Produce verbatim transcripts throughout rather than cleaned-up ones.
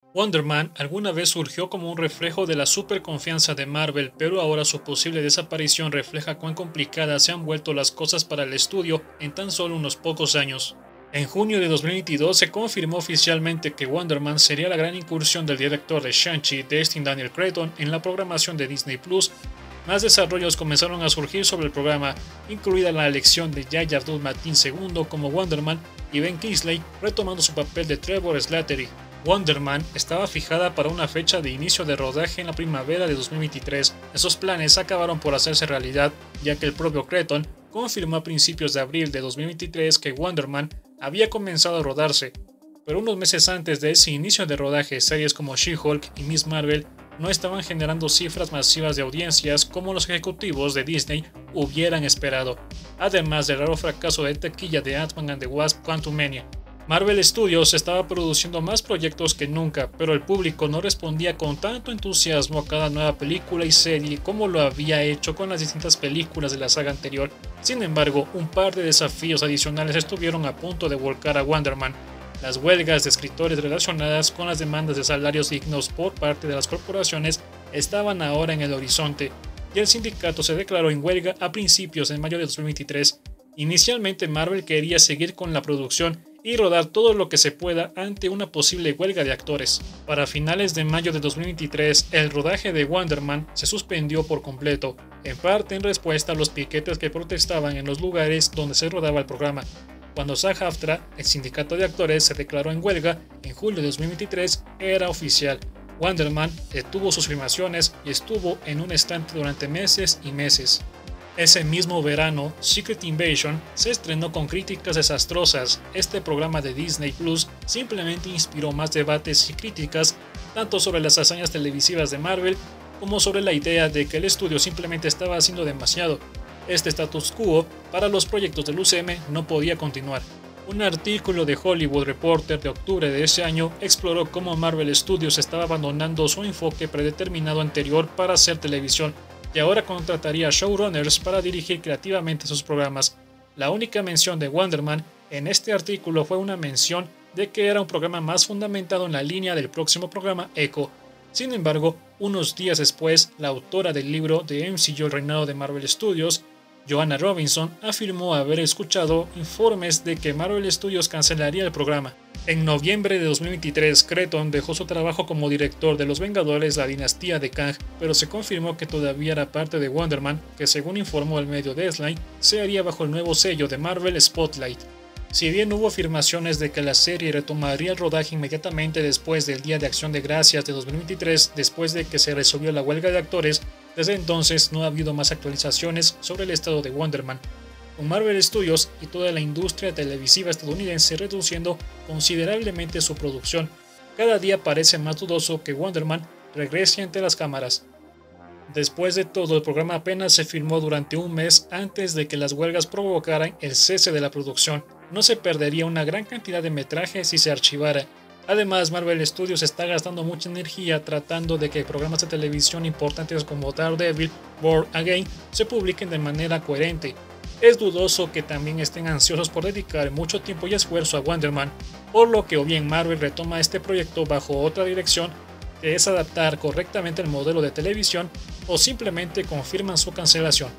Wonder Man alguna vez surgió como un reflejo de la superconfianza de Marvel, pero ahora su posible desaparición refleja cuán complicadas se han vuelto las cosas para el estudio en tan solo unos pocos años. En junio de dos mil veintidós se confirmó oficialmente que Wonder Man sería la gran incursión del director de Shang-Chi, Destin Daniel Cretton, en la programación de Disney Plus. Más desarrollos comenzaron a surgir sobre el programa, incluida la elección de Yahya Abdul-Mateen segundo como Wonder Man y Ben Kingsley retomando su papel de Trevor Slattery. Wonder Man estaba fijada para una fecha de inicio de rodaje en la primavera de dos mil veintitrés. Esos planes acabaron por hacerse realidad, ya que el propio Cretton confirmó a principios de abril de dos mil veintitrés que Wonder Man había comenzado a rodarse. Pero unos meses antes de ese inicio de rodaje, series como She-Hulk y Miss Marvel no estaban generando cifras masivas de audiencias como los ejecutivos de Disney hubieran esperado, además del raro fracaso de taquilla de Ant-Man and the Wasp: Quantumania. Marvel Studios estaba produciendo más proyectos que nunca, pero el público no respondía con tanto entusiasmo a cada nueva película y serie como lo había hecho con las distintas películas de la saga anterior. Sin embargo, un par de desafíos adicionales estuvieron a punto de volcar a Wonder Man. Las huelgas de escritores relacionadas con las demandas de salarios dignos por parte de las corporaciones estaban ahora en el horizonte, y el sindicato se declaró en huelga a principios de mayo de dos mil veintitrés. Inicialmente Marvel quería seguir con la producción y rodar todo lo que se pueda ante una posible huelga de actores. Para finales de mayo de dos mil veintitrés, el rodaje de Wonder Man se suspendió por completo, en parte en respuesta a los piquetes que protestaban en los lugares donde se rodaba el programa. Cuando SAG-AFTRA, el sindicato de actores, se declaró en huelga en julio de dos mil veintitrés, era oficial. Wonder Man detuvo sus filmaciones y estuvo en un estante durante meses y meses. Ese mismo verano, Secret Invasion se estrenó con críticas desastrosas. Este programa de Disney Plus simplemente inspiró más debates y críticas, tanto sobre las hazañas televisivas de Marvel, como sobre la idea de que el estudio simplemente estaba haciendo demasiado. Este status quo para los proyectos del U C M no podía continuar. Un artículo de Hollywood Reporter de octubre de ese año exploró cómo Marvel Studios estaba abandonando su enfoque predeterminado anterior para hacer televisión, y ahora contrataría showrunners para dirigir creativamente sus programas. La única mención de Wonder Man en este artículo fue una mención de que era un programa más fundamentado en la línea del próximo programa Echo. Sin embargo, unos días después, la autora del libro The M C U El reinado de Marvel Studios, Joanna Robinson, afirmó haber escuchado informes de que Marvel Studios cancelaría el programa. En noviembre de dos mil veintitrés, Cretton dejó su trabajo como director de Los Vengadores: La dinastía de Kang, pero se confirmó que todavía era parte de Wonder Man, que según informó el medio Deadline, se haría bajo el nuevo sello de Marvel Spotlight. Si bien hubo afirmaciones de que la serie retomaría el rodaje inmediatamente después del Día de Acción de Gracias de dos mil veintitrés, después de que se resolvió la huelga de actores, desde entonces no ha habido más actualizaciones sobre el estado de Wonder Man, con Marvel Studios y toda la industria televisiva estadounidense reduciendo considerablemente su producción. Cada día parece más dudoso que Wonder Man regrese ante las cámaras. Después de todo, el programa apenas se filmó durante un mes antes de que las huelgas provocaran el cese de la producción. No se perdería una gran cantidad de metraje si se archivara. Además, Marvel Studios está gastando mucha energía tratando de que programas de televisión importantes como Daredevil, Born Again se publiquen de manera coherente. Es dudoso que también estén ansiosos por dedicar mucho tiempo y esfuerzo a Wonder Man, por lo que o bien Marvel retoma este proyecto bajo otra dirección, que es adaptar correctamente el modelo de televisión, o simplemente confirman su cancelación.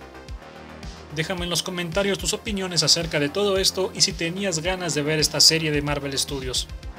Déjame en los comentarios tus opiniones acerca de todo esto y si tenías ganas de ver esta serie de Marvel Studios.